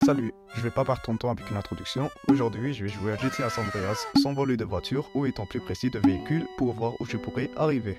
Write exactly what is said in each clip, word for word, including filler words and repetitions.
Salut, je vais pas perdre ton temps avec une introduction. Aujourd'hui, je vais jouer à G T A San Andreas sans voler de voiture ou étant plus précis de véhicule pour voir où je pourrais arriver.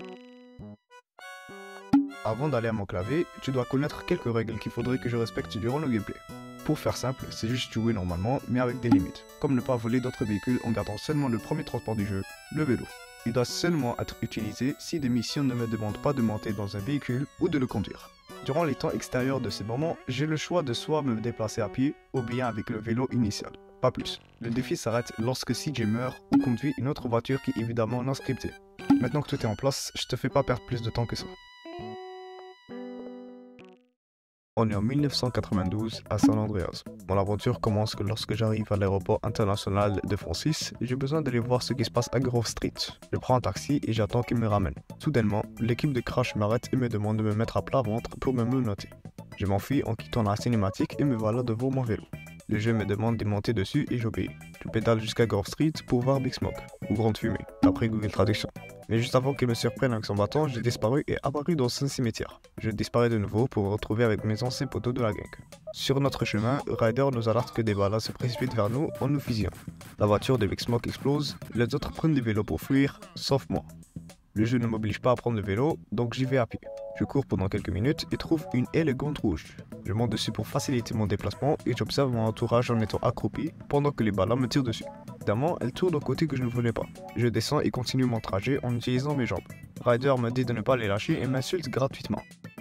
Avant d'aller à mon clavier, tu dois connaître quelques règles qu'il faudrait que je respecte durant le gameplay. Pour faire simple, c'est juste jouer normalement mais avec des limites, comme ne pas voler d'autres véhicules en gardant seulement le premier transport du jeu, le vélo. Il doit seulement être utilisé si des missions ne me demandent pas de monter dans un véhicule ou de le conduire. Durant les temps extérieurs de ces moments, j'ai le choix de soit me déplacer à pied ou bien avec le vélo initial. Pas plus. Le défi s'arrête lorsque C J meurt ou conduit une autre voiture qui est évidemment non scriptée. Maintenant que tout est en place, je te fais pas perdre plus de temps que ça. On est en mille neuf cent quatre-vingt-douze à San Andreas. Mon aventure commence que lorsque j'arrive à l'aéroport international de Francis, j'ai besoin d'aller voir ce qui se passe à Grove Street. Je prends un taxi et j'attends qu'il me ramène. Soudainement, l'équipe de Crash m'arrête et me demande de me mettre à plat ventre pour me menotter. Je m'enfuis en quittant la cinématique et me voilà devant mon vélo. Le jeu me demande de monter dessus et j'obéis. Je pédale jusqu'à Grove Street pour voir Big Smoke, ou Grande Fumée, d'après Google Traduction. Mais juste avant qu'il me surprenne avec son bâton, j'ai disparu et apparu dans un cimetière. Je disparais de nouveau pour me retrouver avec mes anciens poteaux de la gang. Sur notre chemin, Ryder nous alerte que des balles se précipitent vers nous en nous fusillant. La voiture de Big Smoke explose, les autres prennent des vélos pour fuir, sauf moi. Le jeu ne m'oblige pas à prendre le vélo, donc j'y vais à pied. Je cours pendant quelques minutes et trouve une élégante rouge. Je monte dessus pour faciliter mon déplacement et j'observe mon entourage en étant accroupi pendant que les balles me tirent dessus. Évidemment, elle tourne au côté que je ne voulais pas. Je descends et continue mon trajet en utilisant mes jambes. Ryder me dit de ne pas les lâcher et m'insulte gratuitement.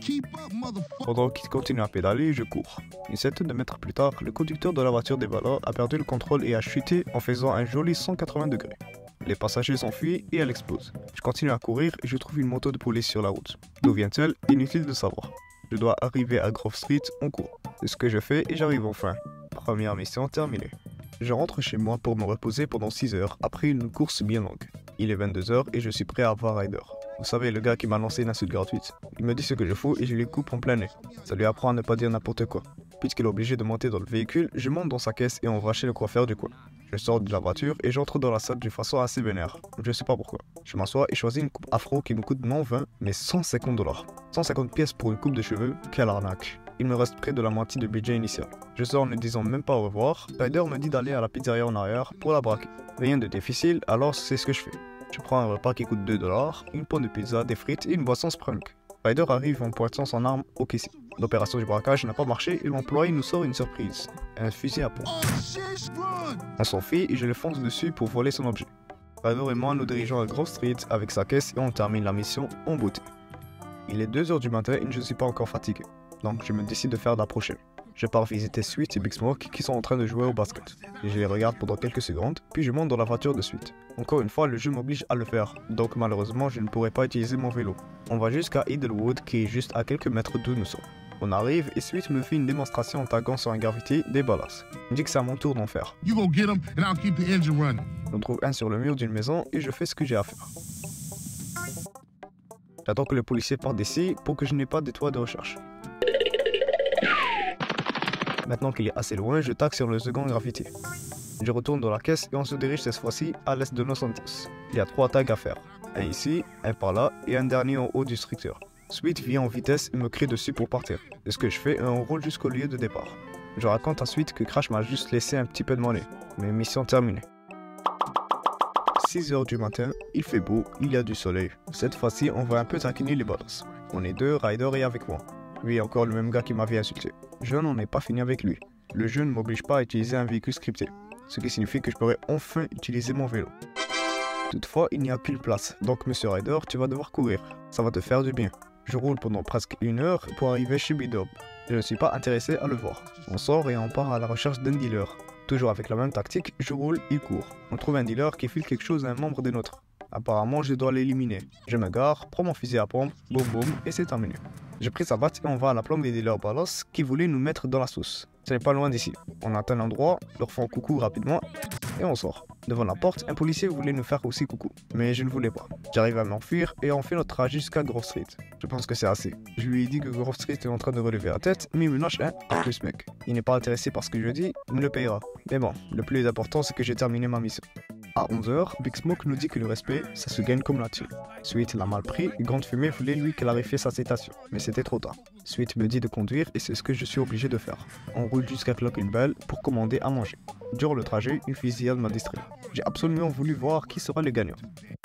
Pendant qu'il continue à pédaler, je cours. Une centaine de mètres plus tard, le conducteur de la voiture des balles a perdu le contrôle et a chuté en faisant un joli cent quatre-vingts degrés. Les passagers s'enfuient et elle explose. Je continue à courir et je trouve une moto de police sur la route. D'où vient-elle? Inutile de savoir. Je dois arriver à Grove Street en cours. C'est ce que je fais et j'arrive enfin. Première mission terminée. Je rentre chez moi pour me reposer pendant six heures après une course bien longue. Il est vingt-deux heures et je suis prêt à voir Ryder. Vous savez, le gars qui m'a lancé une insulte gratuite. Il me dit ce que je fous et je lui coupe en plein nez. Ça lui apprend à ne pas dire n'importe quoi. Puisqu'il est obligé de monter dans le véhicule, je monte dans sa caisse et on va chez le coiffeur du coin. Je sors de la voiture et j'entre dans la salle d'une façon assez vénère. Je sais pas pourquoi. Je m'assois et choisis une coupe afro qui me coûte non vingt mais cent cinquante dollars. cent cinquante pièces pour une coupe de cheveux, quelle arnaque. Il me reste près de la moitié du budget initial. Je sors en ne disant même pas au revoir. Ryder me dit d'aller à la pizzeria en arrière pour la braquer. Rien de difficile, alors c'est ce que je fais. Je prends un repas qui coûte deux dollars, une pomme de pizza, des frites et une boisson Sprunk. Ryder arrive en pointant son arme au caissier. L'opération du braquage n'a pas marché et l'employé nous sort une surprise. Un fusil à pompe. On s'enfuit et je le fonce dessus pour voler son objet. Ryder et moi nous dirigeons à Grove Street avec sa caisse et on termine la mission en beauté. Il est deux heures du matin et je ne suis pas encore fatigué. Donc je me décide de faire de la prochaine. Je pars visiter Sweet et Big Smoke qui sont en train de jouer au basket. Et je les regarde pendant quelques secondes, puis je monte dans la voiture de Sweet. Encore une fois, le jeu m'oblige à le faire, donc malheureusement je ne pourrai pas utiliser mon vélo. On va jusqu'à Idlewood qui est juste à quelques mètres d'où nous sommes. On arrive et Sweet me fait une démonstration en taguant sur un graffiti des ballas. Il me dit que c'est à mon tour d'en faire. On trouve un sur le mur d'une maison et je fais ce que j'ai à faire. J'attends que le policier parte d'ici pour que je n'ai pas de toit de recherche. Maintenant qu'il est assez loin, je tague sur le second graffiti. Je retourne dans la caisse et on se dirige cette fois-ci à l'est de Los Santos. Il y a trois tags à faire. Un ici, un par là et un dernier en haut du structure. Sweet vient en vitesse et me crie dessus pour partir. C'est ce que je fais et on roule jusqu'au lieu de départ. Je raconte à Sweet que Crash m'a juste laissé un petit peu de monnaie. Mais mission terminée. six heures du matin, il fait beau, il y a du soleil. Cette fois-ci, on va un peu taquiner les ballas. On est deux, Ryder et avec moi. Lui est encore le même gars qui m'avait insulté. Je n'en ai pas fini avec lui. Le jeu ne m'oblige pas à utiliser un véhicule scripté, ce qui signifie que je pourrais enfin utiliser mon vélo. Toutefois, il n'y a qu'une place, donc monsieur Ryder, tu vas devoir courir. Ça va te faire du bien. Je roule pendant presque une heure pour arriver chez B-Dub. Je ne suis pas intéressé à le voir. On sort et on part à la recherche d'un dealer. Toujours avec la même tactique, je roule, il court. On trouve un dealer qui file quelque chose à un membre des nôtres. Apparemment, je dois l'éliminer. Je me gare, prends mon fusil à pompe, boum boum, et c'est terminé. J'ai pris sa batte et on va à la planque des dealers ballas qui voulaient nous mettre dans la sauce. Ce n'est pas loin d'ici. On atteint l'endroit, leur font coucou rapidement et on sort. Devant la porte, un policier voulait nous faire aussi coucou, mais je ne voulais pas. J'arrive à m'enfuir et on fait notre trajet jusqu'à Grove Street. Je pense que c'est assez. Je lui ai dit que Grove Street est en train de relever la tête, mais il me lâche un en plus mec. Il n'est pas intéressé par ce que je dis, il me le payera. Mais bon, le plus important c'est que j'ai terminé ma mission. À onze heures, Big Smoke nous dit que le respect, ça se gagne comme la thune. Sweet l'a mal pris et Grande Fumée voulait lui clarifier sa citation, mais c'était trop tard. Sweet me dit de conduire et c'est ce que je suis obligé de faire. On roule jusqu'à Clock une Bell pour commander à manger. Durant le trajet, une fusillade m'a distrait. J'ai absolument voulu voir qui sera le gagnant.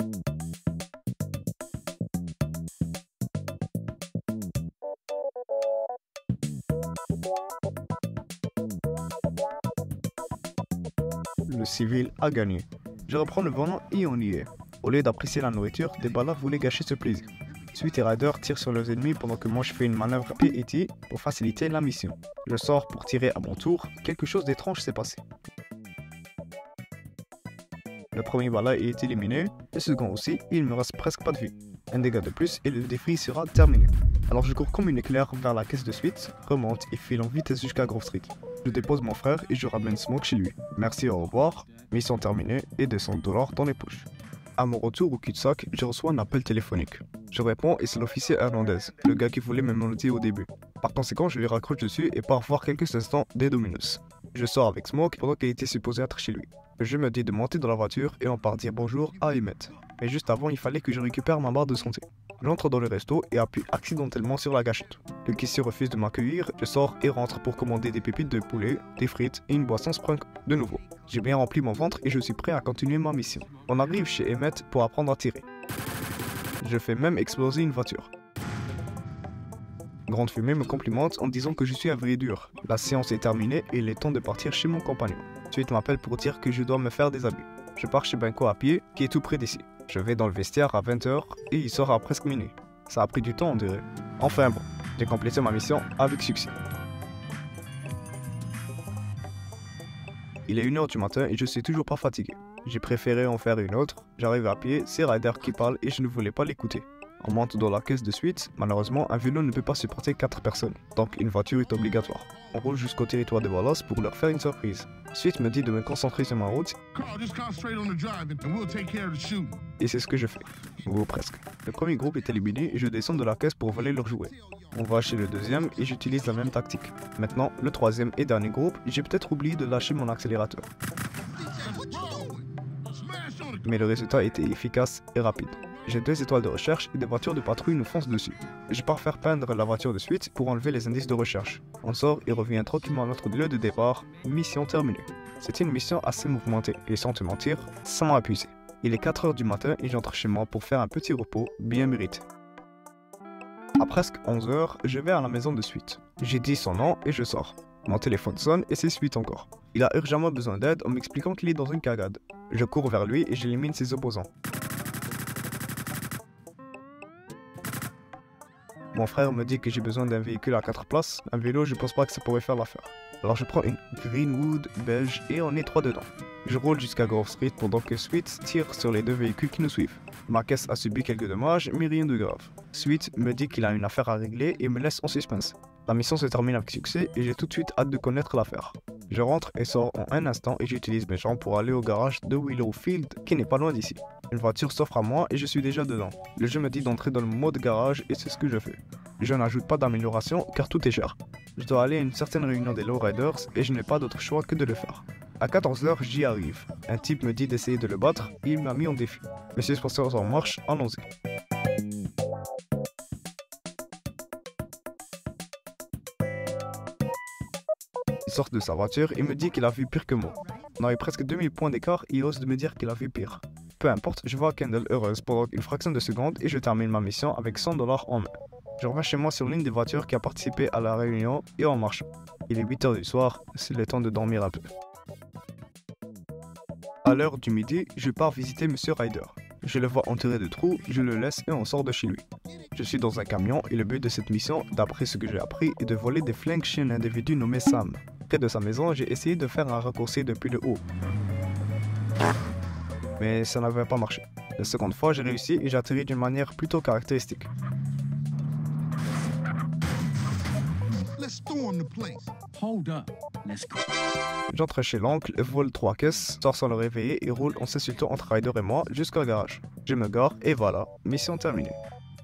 Le civil a gagné. Je reprends le volant et on y est. Au lieu d'apprécier la nourriture, des ballards voulaient gâcher ce plaisir. Sweet et Ryder tirent sur leurs ennemis pendant que moi je fais une manœuvre P E T pour faciliter la mission. Je sors pour tirer à mon tour, quelque chose d'étrange s'est passé. Le premier balai est éliminé, le second aussi, et il me reste presque pas de vie. Un dégât de plus et le défi sera terminé. Alors je cours comme une éclair vers la caisse de Sweet, remonte et file en vitesse jusqu'à Grove Street. Je dépose mon frère et je ramène Smoke chez lui. Merci, au revoir, mission terminée et deux cents dollars dans les poches. À mon retour au cul-de-sac, je reçois un appel téléphonique. Je réponds et c'est l'officier Hernandez, le gars qui voulait me menotter au début. Par conséquent, je lui raccroche dessus et pars voir quelques instants des Dominos. Je sors avec Smoke pendant qu'il était supposé être chez lui. Je me dis de monter dans la voiture et on part dire bonjour à Emmett. Mais juste avant, il fallait que je récupère ma barre de santé. J'entre dans le resto et appuie accidentellement sur la gâchette. Le caissier refuse de m'accueillir, je sors et rentre pour commander des pépites de poulet, des frites et une boisson Sprunk de nouveau. J'ai bien rempli mon ventre et je suis prêt à continuer ma mission. On arrive chez Emmett pour apprendre à tirer. Je fais même exploser une voiture. Grande Fumée me complimente en disant que je suis à vrai dur. La séance est terminée et il est temps de partir chez mon compagnon. Suite m'appelle pour dire que je dois me faire des habits. Je pars chez Benko à pied, qui est tout près d'ici. Je vais dans le vestiaire à vingt heures et il sort à presque minuit. Ça a pris du temps on dirait. Enfin bon, j'ai complété ma mission avec succès. Il est une heure du matin et je suis toujours pas fatigué. J'ai préféré en faire une autre. J'arrive à pied, c'est Ryder qui parle et je ne voulais pas l'écouter. On monte dans la caisse de Sweet, malheureusement un vélo ne peut pas supporter quatre personnes, donc une voiture est obligatoire. On roule jusqu'au territoire de Wallace pour leur faire une surprise. Sweet me dit de me concentrer sur ma route, et c'est ce que je fais, ou presque. Le premier groupe est éliminé et je descends de la caisse pour voler leurs jouets. On va chez le deuxième et j'utilise la même tactique. Maintenant, le troisième et dernier groupe, j'ai peut-être oublié de lâcher mon accélérateur. Mais le résultat était efficace et rapide. J'ai deux étoiles de recherche et des voitures de patrouille nous foncent dessus. Je pars faire peindre la voiture de Sweet pour enlever les indices de recherche. On sort et revient tranquillement à notre lieu de départ. Mission terminée. C'était une mission assez mouvementée et sans te mentir, ça m'a épuisé. Il est quatre heures du matin et j'entre chez moi pour faire un petit repos bien mérité. À presque onze heures, je vais à la maison de Sweet. J'ai dit son nom et je sors. Mon téléphone sonne et c'est Sweet encore. Il a urgemment besoin d'aide en m'expliquant qu'il est dans une cagade. Je cours vers lui et j'élimine ses opposants. Mon frère me dit que j'ai besoin d'un véhicule à quatre places, un vélo je pense pas que ça pourrait faire l'affaire. Alors je prends une Greenwood belge et on est trois dedans. Je roule jusqu'à Grove Street pendant que Sweet tire sur les deux véhicules qui nous suivent. Ma caisse a subi quelques dommages mais rien de grave. Sweet me dit qu'il a une affaire à régler et me laisse en suspense. La mission se termine avec succès et j'ai tout de suite hâte de connaître l'affaire. Je rentre et sors en un instant et j'utilise mes jambes pour aller au garage de Willowfield qui n'est pas loin d'ici. Une voiture s'offre à moi et je suis déjà dedans. Le jeu me dit d'entrer dans le mode garage et c'est ce que je fais. Je n'ajoute pas d'amélioration car tout est cher. Je dois aller à une certaine réunion des lowriders et je n'ai pas d'autre choix que de le faire. À quatorze heures, j'y arrive. Un type me dit d'essayer de le battre et il m'a mis en défi. Monsieur Sponsors en marche, allons-y. Il sort de sa voiture et me dit qu'il a vu pire que moi. On avait presque deux mille points d'écart et il ose de me dire qu'il a vu pire. Peu importe, je vois Kendall heureuse pendant une fraction de seconde et je termine ma mission avec cent dollars en main. Je reviens chez moi sur l'une des voitures qui a participé à la réunion et en marche. Il est huit heures du soir, c'est le temps de dormir un peu. À l'heure du midi, je pars visiter Monsieur Ryder. Je le vois enterré de trous, je le laisse et on sort de chez lui. Je suis dans un camion et le but de cette mission, d'après ce que j'ai appris, est de voler des flingues chez un individu nommé Sam. Près de sa maison, j'ai essayé de faire un raccourci depuis le haut. Mais ça n'avait pas marché. La seconde fois, j'ai réussi et j'ai atterri d'une manière plutôt caractéristique. J'entre chez l'oncle, vole trois caisses, sors sans le réveiller et roule en s'insultant entre Ryder et moi jusqu'au garage. Je me gare et voilà, mission terminée.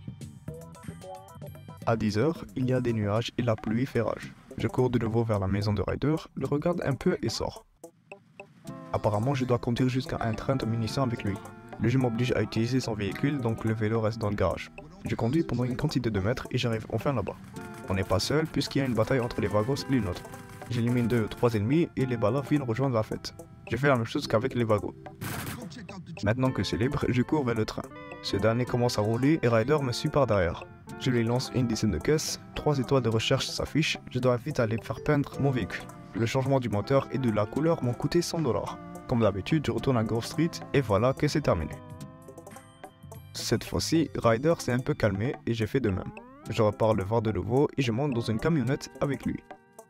À dix heures, il y a des nuages et la pluie fait rage. Je cours de nouveau vers la maison de Ryder, le regarde un peu et sors. Apparemment, je dois conduire jusqu'à un train de munitions avec lui. Le jeu m'oblige à utiliser son véhicule, donc le vélo reste dans le garage. Je conduis pendant une quantité de mètres et j'arrive enfin là-bas. On n'est pas seul puisqu'il y a une bataille entre les Vagos et les nôtres. J'élimine deux ou trois ennemis et les ballas viennent rejoindre la fête. Je fais la même chose qu'avec les Vagos. Maintenant que c'est libre, je cours vers le train. Ce dernier commence à rouler et Ryder me suit par derrière. Je lui lance une dizaine de caisses, trois étoiles de recherche s'affichent, je dois vite aller faire peindre mon véhicule. Le changement du moteur et de la couleur m'ont coûté cent dollars. Comme d'habitude, je retourne à Grove Street et voilà que c'est terminé. Cette fois-ci, Ryder s'est un peu calmé et j'ai fait de même. Je repars le voir de nouveau et je monte dans une camionnette avec lui.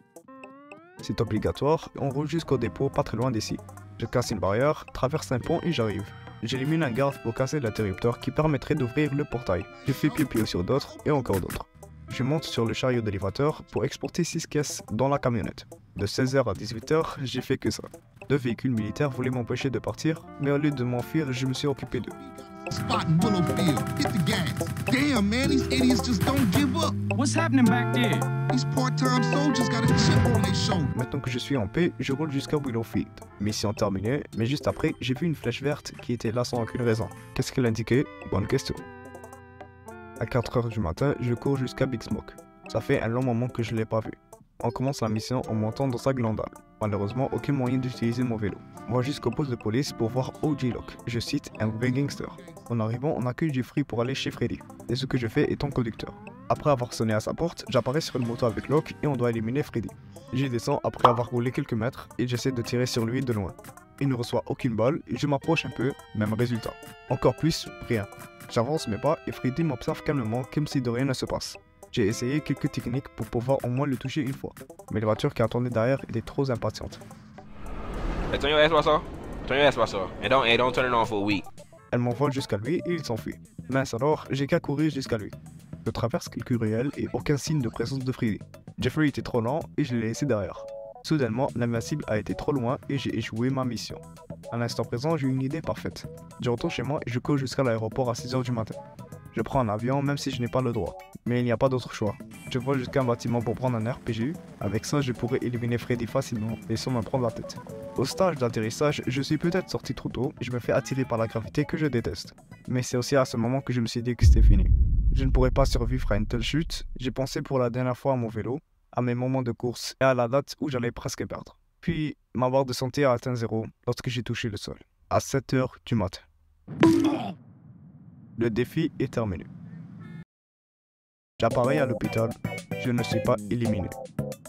C'est obligatoire, on roule jusqu'au dépôt pas très loin d'ici. Je casse une barrière, traverse un pont et j'arrive. J'élimine un garde pour casser l'interrupteur qui permettrait d'ouvrir le portail. Je fais pipi sur d'autres et encore d'autres. Je monte sur le chariot d'élévateur pour exporter six caisses dans la camionnette. De seize heures à dix-huit heures, j'ai fait que ça. Deux véhicules militaires voulaient m'empêcher de partir, mais au lieu de m'enfuir, je me suis occupé d'eux. Spot in Willowfield. Hit the gas. Damn, man, these idiots just don't give up. What's happening back there? These part-time soldiers got a chip on their shoulder. Maintenant que je suis en paix, je roule jusqu'à Willowfield. Mission terminée, mais juste après, j'ai vu une flèche verte qui était là sans aucune raison. Qu'est-ce qu'elle indiquait? Bonne question. À quatre heures du matin, je cours jusqu'à Big Smoke. Ça fait un long moment que je ne l'ai pas vu. On commence la mission en montant dans sa glandale. Malheureusement, aucun moyen d'utiliser mon vélo. Moi jusqu'au poste de police pour voir O G Locke. Je cite un vrai gangster. En arrivant, on accueille Jeffrey pour aller chez Freddy. Et ce que je fais étant conducteur. Après avoir sonné à sa porte, j'apparais sur une moto avec Locke et on doit éliminer Freddy. J'y descends après avoir roulé quelques mètres et j'essaie de tirer sur lui de loin. Il ne reçoit aucune balle et je m'approche un peu, même résultat. Encore plus, rien. J'avance mes pas et Freddy m'observe calmement comme si de rien ne se passe. J'ai essayé quelques techniques pour pouvoir au moins le toucher une fois, mais la voiture qui attendait derrière était trop impatiente. Hey, turn your ass off. Turn your ass off. And don't, and don't turn it on for a week. Elle m'envole jusqu'à lui et il s'enfuit. Mince alors, j'ai qu'à courir jusqu'à lui. Je traverse quelques ruelles et aucun signe de présence de Freddy. Jeffrey était trop lent et je l'ai laissé derrière. Soudainement, l'invincible a été trop loin et j'ai échoué ma mission. À l'instant présent, j'ai une idée parfaite. Je retourne chez moi et je cours jusqu'à l'aéroport à six heures du matin. Je prends un avion même si je n'ai pas le droit. Mais il n'y a pas d'autre choix. Je vole jusqu'à un bâtiment pour prendre un R P G. Avec ça, je pourrais éliminer Freddy facilement et sans me prendre la tête. Au stage d'atterrissage, je suis peut-être sorti trop tôt et je me fais attirer par la gravité que je déteste. Mais c'est aussi à ce moment que je me suis dit que c'était fini. Je ne pourrais pas survivre à une telle chute. J'ai pensé pour la dernière fois à mon vélo, à mes moments de course et à la date où j'allais presque perdre. Puis, ma barre de santé a atteint zéro lorsque j'ai touché le sol. À sept heures du matin. Le défi est terminé. J'apparais à l'hôpital, je ne suis pas éliminé.